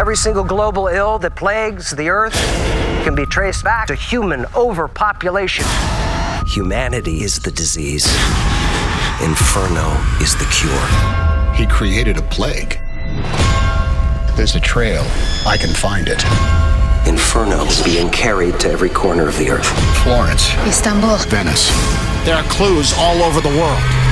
Every single global ill that plagues the earth can be traced back to human overpopulation. Humanity is the disease. Inferno is the cure. He created a plague. There's a trail. I can find it. Inferno is being carried to every corner of the earth. Florence. Istanbul. Venice. There are clues all over the world.